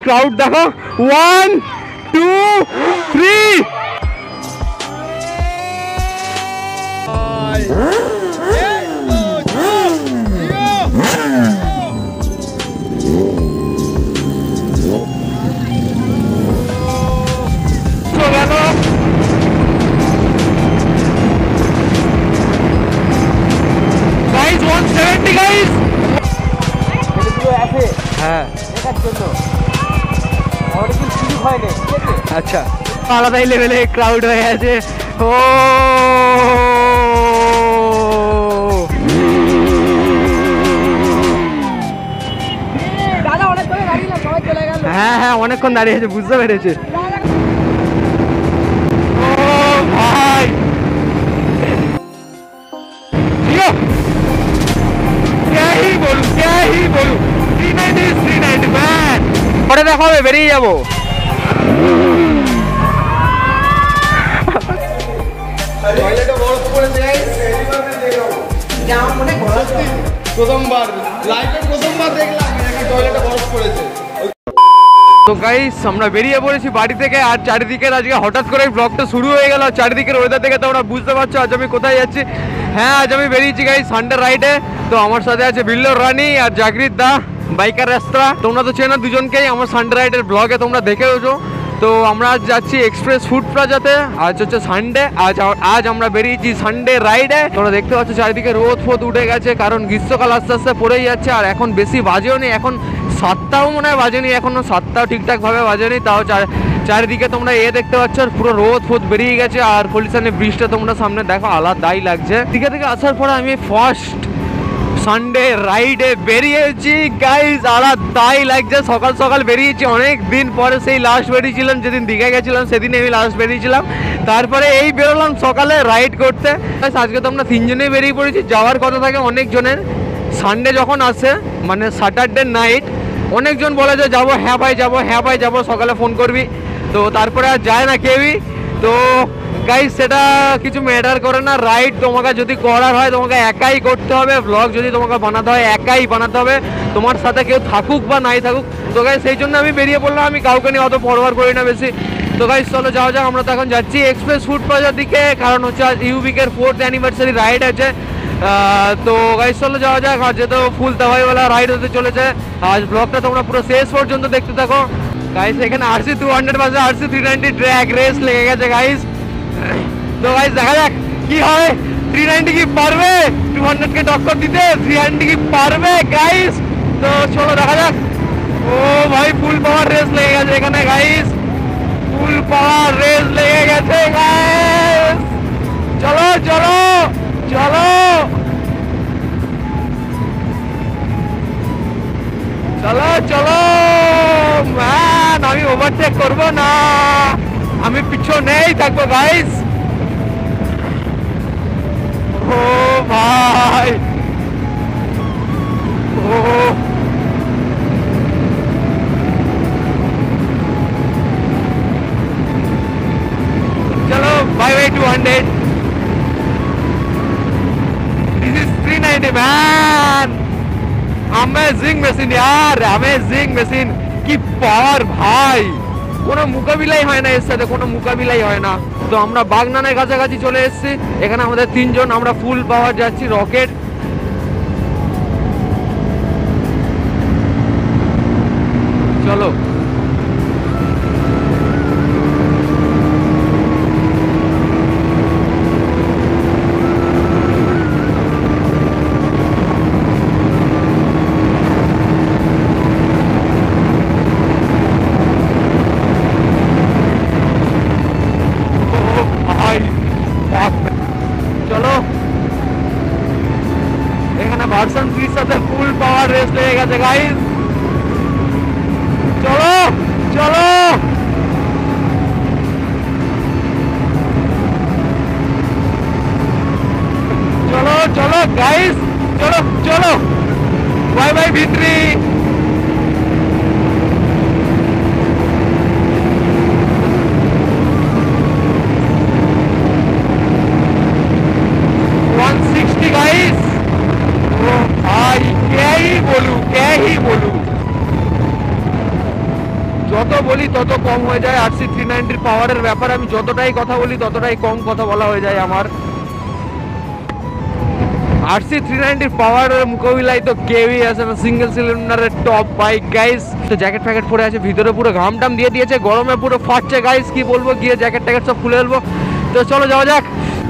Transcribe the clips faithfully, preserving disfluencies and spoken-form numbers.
Crowd देखो one two three अच्छा আলাদাই লেভেলে ক্রাউড হয়ে আছে ও দাদা অনেকক্ষণ দাঁড়িয়ে না সবাই চলে গেল হ্যাঁ হ্যাঁ অনেকক্ষণ দাঁড়িয়ে আছে বুঝতে পেরেছে ও ভাই জিও क्या ही बोलूं क्या ही बोलूं three ninety three ninety man পরে দেখা হবে বেরিয়ে যাবো টয়লেটে বরফ পড়েছে গাইস জাম মনে সত্যি প্রথমবার লাইফে প্রথমবার দেখলাম এখানে টয়লেটে বরফ পড়েছে তো গাইস আমরা বেরিয়ে পড়েছি বাড়ি থেকে আর চারিদিকে আজকে হঠাৎ করে ব্লগটা শুরু হয়ে গেল চারিদিকের ওয়েদার দেখে তোমরা বুঝতে পারছো আজ আমি কোথায় যাচ্ছি হ্যাঁ আজ আমি বেরিয়েছি গাইস সানডে রাইডে তো আমার সাথে আছে বিল্লোর রানী আর জাগরিত দা বাইকার রাস্তা তোমরা তো চেনো দুজনকেই আমার সানডে রাইডের ব্লগে তোমরা দেখেওছো তো আমরা আজ যাচ্ছি এক্সপ্রেস ফুড প্লাজাতে আজ হচ্ছে সানডে আজ আজ আমরা বেরিয়েছি সানডে রাইডে তোমরা দেখতে পাচ্ছ চারিদিকে রোদ ফোদ উঠে গেছে কারণ গ্রীষ্মকাল আস্তে আস্তে পড়েই যাচ্ছে আর এখন বেশি বাজেও নেই এখন সাতটাও মনে হয় বাজেনি এখনো সাতটাও ঠিকঠাকভাবে বাজেনি তাও চারিদিকে তোমরা এ দেখতে পাচ্ছ আর পুরো রোদ ফোদ বেরিয়ে গেছে আর পলিউশনের ব্রিজটা তোমরা সামনে দেখো আলাদাই লাগছে দিকে থেকে আসার পরে আমি ফার্স্ট সানডে রাইডে বেরিয়েছি গাইজ আলাদাই লাগছে সকাল সকাল বেরিয়েছি অনেক দিন পরে সেই লাস্ট বেরিয়েছিলাম যেদিন দীঘা গেছিলাম সেদিন আমি লাস্ট বেরিয়েছিলাম তারপরে এই বেরোলাম সকালে রাইড করতে আজকে তো আমরা তিনজনেই বেরিয়ে পড়েছি যাওয়ার কথা থাকে অনেকজনের সানডে যখন আসে মানে স্যাটারডে নাইট অনেকজন বলে যে যাবো হ্যাঁ ভাই যাবো হ্যাঁ ভাই যাবো সকালে ফোন করবি তো তারপরে আর যায় না কেউই তো গাইস সেটা কিছু ম্যাটার করে না রাইড তোমাকে যদি করার হয় তোমাকে একাই করতে হবে ব্লগ যদি তোমাকে বানাতে হয় একাই বানাতে হবে তোমার সাথে কেউ থাকুক বা নাই থাকুক তো গাইস সেই জন্য আমি বেরিয়ে পড়লাম আমি কাউকে নিয়ে অত পরোয়া করি না বেশি তো গাইস চলো যাওয়া যাক আমরা তো এখন যাচ্ছি এক্সপ্রেস ফুড প্লাজার দিকে কারণ হচ্ছে আজ ইউবিকের ফোর্থ অ্যানিভার্সারি রাইড আছে তো গাইস চলো যাওয়া যাক আজ তো ফুল দাওয়াইওয়ালা রাইড হতে চলেছে আজ ব্লগটা তোমরা পুরো শেষ পর্যন্ত দেখতে থাকো গাইস এখানে আরসি টু হান্ড্রেড পাশে RC three ninety track race লেগে গেছে গাইস তো গাইস দেখা যাক কি হয় থ্রি নাইনটি কি পারবে টু হান্ড্রেড কে টক্কর দিতে থ্রি হান্ড্রেড কি পারবে গাইস তো চলো দেখা যাক ও ভাই ফুল পাওয়ার রেস লেগে গেছে এখানে গাইস ফুল পাওয়ার রেস লেগে গেছে গাইস চলো চলো চলো চলো চলো ম্যান আমি ওভারটেক করবো না আমি পিছনেই থাকবো গাইস ও ভাই ও চলো bye bye two hundred this is three ninety man amazing machine यार अमेजिंग মেশিন কি পাওয়ার ভাই কোনো মোকাবিলাই হয় না এর সাথে কোনো মোকাবিলাই হয় না তো আমরা বাগনানের কাছাকাছি চলে এসেছি এখানে আমাদের তিনজন আমরা ফুল পাওয়ার যাচ্ছি রকেট চলো ফুল পাওয়ার রেস লেগে গেছে গাইস চলো চলো চলো চলো গাইস চলো চলো বাই বাই ভিত্রি वन सिक्सटी गाइस भाई क्या ही बोलूं क्या ही बोलूं যত বলি তত কম হয়ে যায়। আর সি থ্রি নাইনটির পাওয়ারের ব্যাপারে আমি যতটাই কথা বলি ততটাই কম কথা বলা হয়ে যায় আমার। আর সি থ্রি নাইনটির পাওয়ারের মোকাবিলায় তো কেউই আসে না, সিঙ্গেল সিলিন্ডারের টপ বাইক গাইস। তো জ্যাকেট ফ্যাকেট পরে আছে, ভিতরে পুরো ঘাম টাম দিয়ে দিয়েছে, গরমে পুরো ফাটছে গাইস। কি বলবো, গিয়ে জ্যাকেট ট্যাকেট সব খুলে ফেলবো। তো চলো যাওয়া যাক।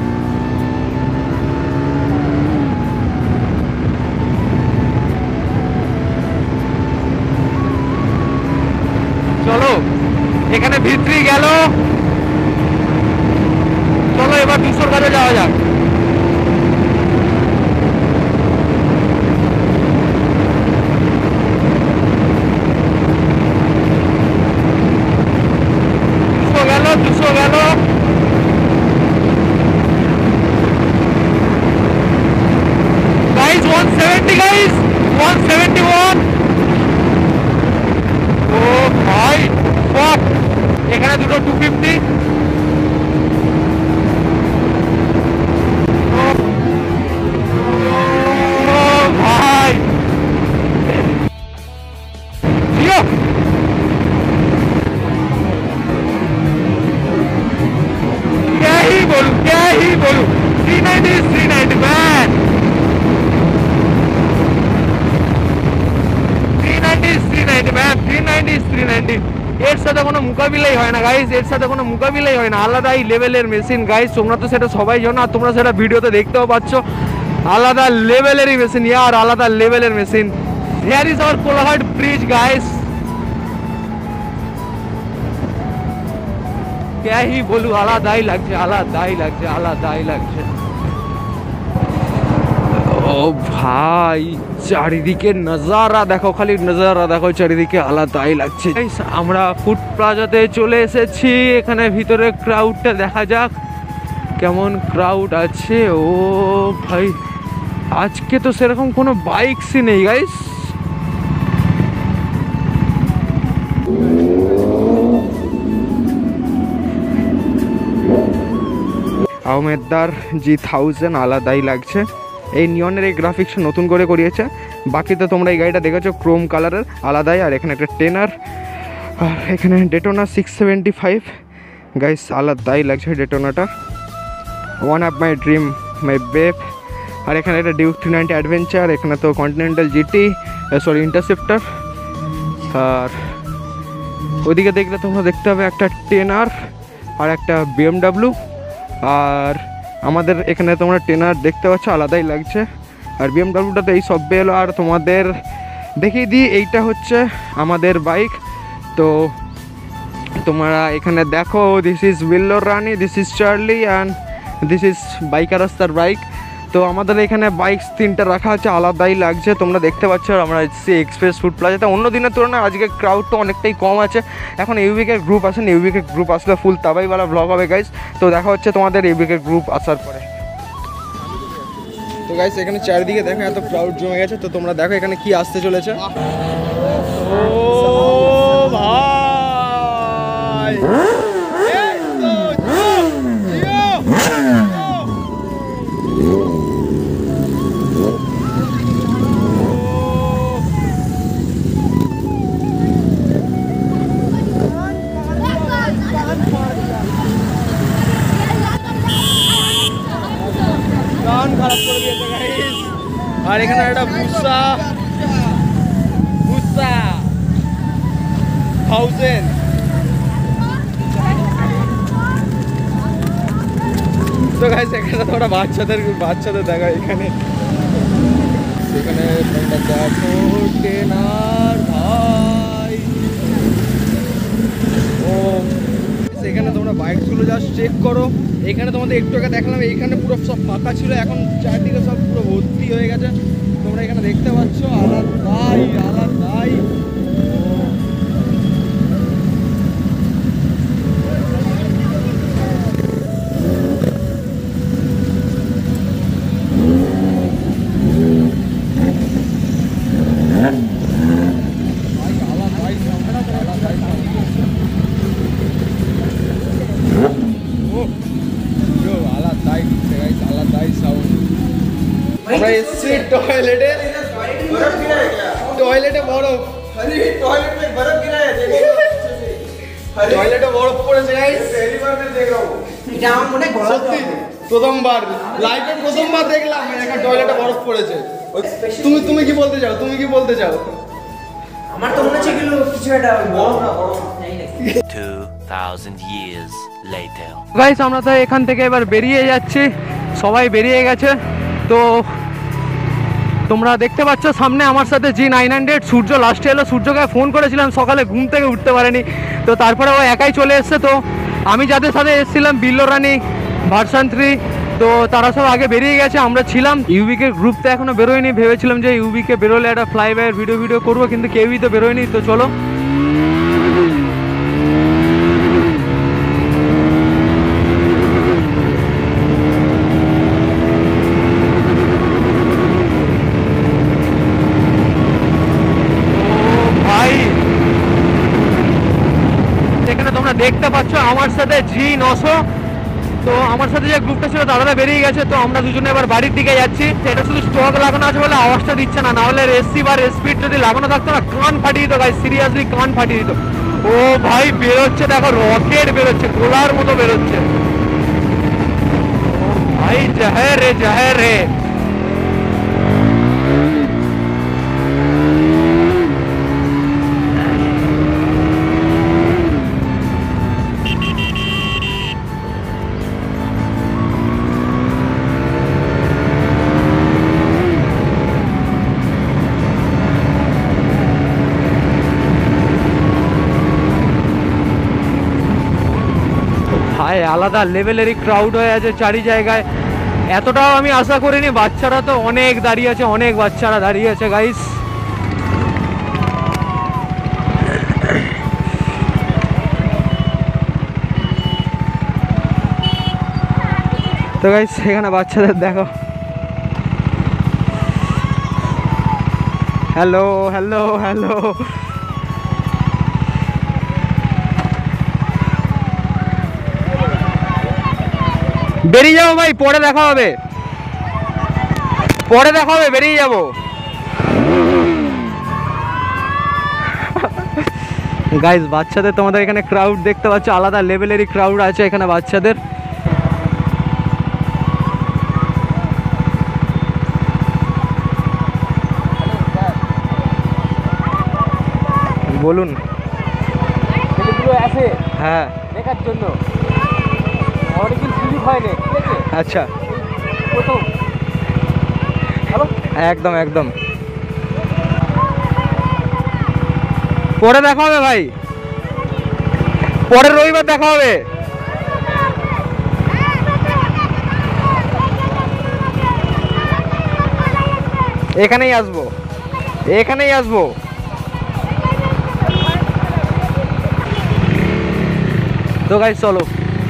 চলো এখানে ভিতরি গেল, চলো এবার দুশোর কাছে যাওয়া যাক। দুশো গেল, দুশো গেল। Guys one seventy, guys one seventy one. ও ভাই ফুক, এখানে দুটো টু ফিফটি। ও ভাই জিও, क्या ही बोलूं, क्या ही बोलूं। Three ninety is three ninety man, three ninety is three ninety man, three ninety is three ninety. এর সাথে কোনো মোকাবিলাই হয় না গাইস, এর সাথে কোনো মোকাবিলাই হয় না। আলাদাই লেভেলের মেশিন গাইস, তোমরা তো সেটা সবাই জানো, আর তোমরা সেটা ভিডিওতে দেখতেও পাচ্ছ। আলাদা লেভেলেরই মেশিন ইয়ার, আলাদা লেভেলের machine. Here is our Kolaghat bridge guys. क्या ही बोलूं, আলাদাই লাগছে, আলাদাই লাগছে, আলাদাই লাগছে। ও ভাই চারিদিকে নজারা দেখো, খালি নজারা দেখো চারিদিকে, আলাদাই লাগছে। আমরা ফুড প্লাজাতে চলে এসেছি, এখানে ভিতরে ক্রাউডটা দেখা যাক কেমন ক্রাউড আছে। ও ভাই আজকে তো সেরকম কোনো বাইকসই নেই গাইস। আহমেদার জি থাউজেন্ড আলাদাই লাগছে। এই নিয়নের এই গ্রাফিক্স নতুন করে করিয়েছে, বাকি তো তোমরা এই গাড়িটা দেখেছো ক্রোম কালারের, আলাদাই। আর এখানে একটা টেনার, আর এখানে Daytona six seventy five guys, আলাদাই লাগছে ডেটোনাটা। One of my dream, my babe. আর এখানে একটা ডিউক থ্রি নাইনটি অ্যাডভেঞ্চার, এখানে তো কন্টিনেন্টাল জিটি, সরি ইন্টারসেপ্টার। আর ওইদিকে দেখলে তোমরা দেখতে হবে একটা টেনার আর একটা বিএমডাব্লিউ। আর আমাদের এখানে তোমরা টেনার দেখতে পাচ্ছ, আলাদাই লাগছে। আর বিএমডাব্লিউটাতে এই সব এলো। আর তোমাদের দেখিয়ে দিই, এইটা হচ্ছে আমাদের বাইক। তো তোমরা এখানে দেখো, দিস ইজ বিল্লোর রানি, this is Charlie and this is biker রাস্তার বাইক। তো আমাদের এখানে বাইক তিনটা রাখা আছে, আলাদাই লাগছে। তোমরা দেখতে পাচ্ছ আমরা এসেছি এক্সপ্রেস ফুড প্লাজাতে। অন্য দিনের তুলনায় আজকে ক্রাউডটা অনেকটাই কম আছে। এখন ইউবিকের গ্রুপ আসেন, ইউবিকের গ্রুপ আসলে ফুল তাবাইওয়ালা ব্লগ হবে গাইস। তো দেখা হচ্ছে তোমাদের ইউবিকের গ্রুপ আসার পরে। তো গাইস এখানে চারিদিকে দেখো এত ক্রাউড জমে গেছে। তো তোমরা দেখো এখানে কি আসতে চলেছে। ও ভাই খারাপ করে দিয়েছে গাইস। আর এখানে একটা বুসা বুসা থাউজেন্ড। তো গাইস এখানে তোমরা বাচ্চাদের বাচ্চাদের দেখা, এখানে এখানে তোমরা দেখো টেনার ভাই। ও এখানে তোমরা বাইকগুলো জাস্ট চেক করো। এখানে তোমাদের একটু আগে দেখলাম এইখানে পুরো সব ফাঁকা ছিল, এখন চারদিকে সব পুরো ভর্তি হয়ে গেছে। তোমরা এখানে দেখতে পাচ্ছ, আলাদাই আলাদাই। আমরা এসছি টয়লেটে, टॉयलेट है बर्फ। अरे टॉयलेट में बर्फ गिरा है देखो। টয়লেটে বরফ পড়েছে গাইস पहली बार मैं देख रहा हूं জাম মনে গলা সত্যি প্রথমবার লাইভে প্রথমবার দেখলাম এখানে টয়লেটে বরফ পড়েছে তুমি তুমি কি বলতে চাও তুমি কি বলতে চাও আমার তো মনে হচ্ছে কি কিছু একটা বরফ না বরফ two thousand years later guys আমরা তো এখান থেকে এবার বেরিয়ে যাচ্ছি সবাই বেরিয়ে গেছে তো তোমরা দেখতে পাচ্ছ সামনে আমার সাথে জি নাইন হান্ড্রেড সূর্য লাস্টে এলো সূর্যকে ফোন করেছিলাম সকালে ঘুম থেকে উঠতে পারেনি তো তারপরে ও একাই চলে এসছে তো আমি যাদের সাথে এসেছিলাম বিল্লো রানী ভার্সন থ্রি তো তারা সব আগে বেরিয়ে গেছে আমরা ছিলাম ইউবিকে গ্রুপ তো এখনো বেরোয়নি ভেবেছিলাম যে ইউবিকে বেরোলে একটা ফ্লাই বাইয়ের ভিডিও ভিডিও করবো কিন্তু কেউই তো বেরোয়নি তো চলো দেখতে পাচ্ছ আমার সাথে জি নশো তো আমার সাথে যে গ্রুপটা ছিল তারা বেরিয়ে গেছে তো আমরা দুজনে এবার বাড়ির দিকে যাচ্ছি এটা শুধু স্টক লাগানো আছে বলে আওয়াজটা দিচ্ছে না নাহলে এসি বা স্পিড যদি লাগানো থাকতো না কান ফাটিয়ে দিত গাইস সিরিয়াসলি কান ফাটিয়ে দিত ও ভাই বেরোচ্ছে দেখো রকেট বেরোচ্ছে গোলার মতো বেরোচ্ছে ভাই জহর রে জহর রে ভাই আলাদা লেভেলেরই ক্রাউড হয়ে আছে চারি জায়গায় এতটাও আমি আশা করিনি বাচ্চারা তো অনেক দাঁড়িয়ে আছে অনেক বাচ্চারা দাঁড়িয়ে আছে গাইস তো গাইস এখানে বাচ্চাদের দেখো হ্যালো হ্যালো হ্যালো বেরিয়ে যাবো ভাই পরে দেখা হবে পরে দেখা হবে বেরিয়ে যাবো গাইস বাচ্চাদের তোমাদের এখানে ক্রাউড দেখতে পাচ্ছ আলাদা লেভেলেরই ক্রাউড আছে এখানে বাচ্চাদের বলুন আছে হ্যাঁ দেখার জন্য অনেকদিন সুযোগ হয়নি ঠিক আছে আচ্ছা প্রথম একদম একদম পরে দেখা হবে ভাই পরের রবিবার দেখা হবে এখানেই আসবো এখানেই আসবো তো গাইস চলো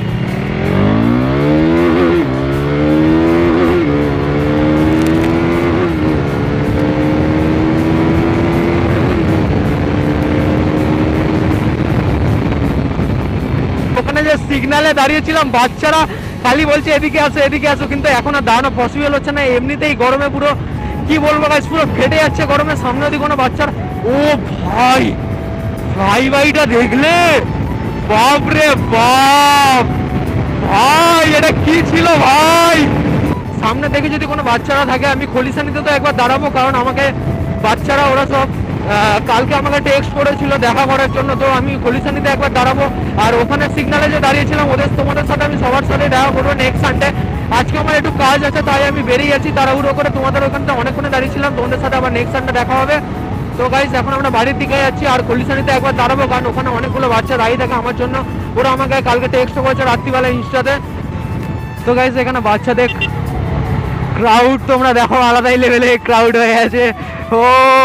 সিগনালে দাঁড়িয়েছিলাম বাচ্চারা খালি বলছে এদিকে আসো এদিকে আসো কিন্তু এখন আর দাঁড়ানো পসিবল হচ্ছে না এমনিতেই গরমে পুরো কি বলবো গাইস পুরো ফেটে যাচ্ছে গরমে সামনে দিকে কোনো বাচ্চার ও ভাই ফ্লাই বাইটা দেখলে বাপ রে বাপ ভাই এটা কি ছিল ভাই সামনে দেখে যদি কোনো বাচ্চারা থাকে আমি খলিশানিতে তো একবার দাঁড়াবো কারণ আমাকে বাচ্চারা ওরা সব কালকে আমাকে টেক্সট করেছিল দেখা করার জন্য তো আমি খলিশানিতে একবার দাঁড়াবো আর ওখানে সিগনালে যে দাঁড়িয়েছিলাম ওদের তোমাদের সাথে আমি সবার সাথে দেখা করবো নেক্সট সানডে আজকে আমার একটু কাজ আছে তাই আমি বেরিয়ে যাচ্ছি তাড়াহুড়ো করে তোমাদের ওখানটা অনেকক্ষণে দাঁড়িয়েছিলাম তোমাদের সাথে আবার নেক্সট সানডে দেখা হবে তো গাইস এখন আমরা বাড়ির দিকে যাচ্ছি আর খলিশানিতে একবার দাঁড়াবো কারণ ওখানে অনেকগুলো বাচ্চা দাঁড়িয়ে থাকে আমার জন্য ওরা আমাকে কালকে টেক্সট করেছে রাত্রিবেলা ইনস্টাতে তো গাইস এখানে বাচ্চাদের ক্রাউড তোমরা দেখো আলাদাই লেভেলে ক্রাউড হয়ে আছে ও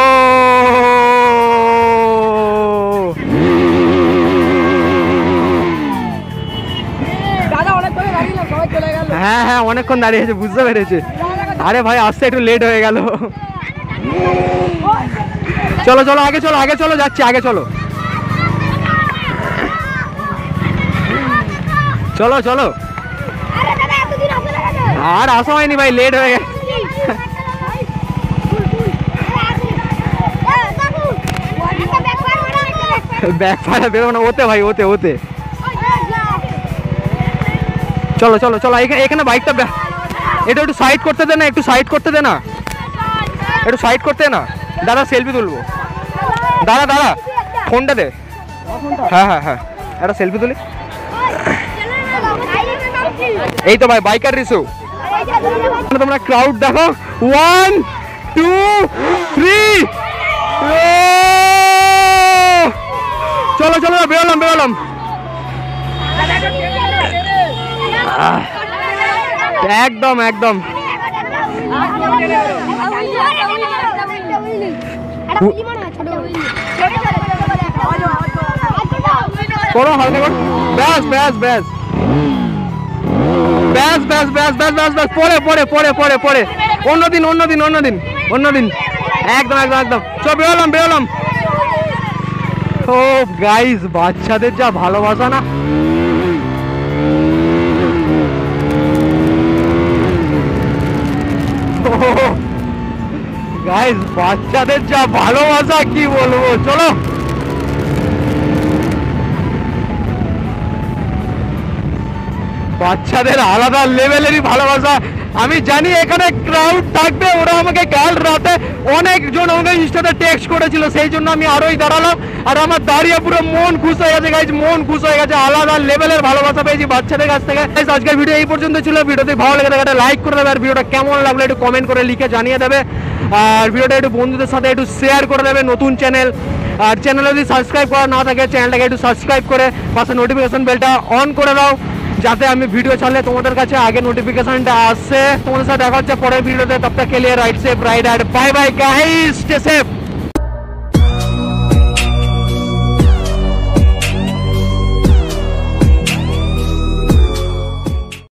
হ্যাঁ হ্যাঁ অনেকক্ষণ দাঁড়িয়ে আছে বুঝতে পেরেছি আরে ভাই আসতে একটু লেট হয়ে গেল চলো চলো আগে চলো আগে চলো যাচ্ছি আগে চলো চলো চলো আর আসা হয়নি ভাই লেট হয়ে গেছে ব্যাক ফায়ার বেরোবে না ওতে ভাই, ওতে ওতে চলো চলো চলো। এখানে এখানে বাইকটা এটা একটু সাইড করতে দে না, একটু সাইড করতে দে না, একটু সাইড করতে না। দাদা সেলফি তুলবো, দাদা দাদা ফোনটা দে। হ্যাঁ হ্যাঁ হ্যাঁ একটা সেলফি তুলি। এই তো ভাই বাইকার রিসু, তোমরা ক্রাউড দেখো। ওয়ান টু থ্রি, চলো চলো বেরোলাম বেরোলাম। একদম একদম করো হালকা করো, ব্যাস ব্যাস ব্যাস ব্যাস ব্যাস ব্যাস ব্যাস ব্যাস ব্যাস পরে পরে পরে পরে পরে অন্যদিন অন্যদিন অন্যদিন অন্যদিন একদম একদম একদম চল বেরোলাম বেরোলাম। ও গাইস বাচ্চাদের যা ভালোবাসা না, গাইস বাচ্চাদের যা ভালোবাসা কি বলবো। চলো বাচ্চাদের আলাদা লেভেলেরই ভালোবাসা। আমি জানি এখানে ক্রাউড থাকবে, ওরা আমাকে কাল রাতে অনেকজন আমাকে ইনস্টাতে টেক্সট করেছিল, সেই জন্য আমি আরোই দাঁড়ালাম। আর আমার দাঁড়িয়ে পুরো মন খুশ হয়ে গেছে গাইজ, মন খুশ হয়ে গেছে। আলাদা লেভেলের ভালোবাসা পেয়েছি বাচ্চাদের কাছ থেকে। আজকের ভিডিও এই পর্যন্ত ছিল। ভিডিওতে ভালো লেগে থাকে লাইক করে দেবে, আর ভিডিওটা কেমন লাগলো একটু কমেন্ট করে লিখে জানিয়ে দেবে। আর ভিডিওটা একটু বন্ধুদের সাথে একটু শেয়ার করে দেবে। নতুন চ্যানেল, আর চ্যানেলে যদি সাবস্ক্রাইব করা না থাকে চ্যানেলটাকে একটু সাবস্ক্রাইব করে পাশে নোটিফিকেশন বেলটা অন করে দাও, যাতে আমি ভিডিও ছাড়লে তোমাদের কাছে আগে নোটিফিকেশনটা আসে। তোমাদের সাথে দেখা হচ্ছে পরের ভিডিওতে। তব তক কে লিয়ে right safe ride, bye bye guys, stay safe.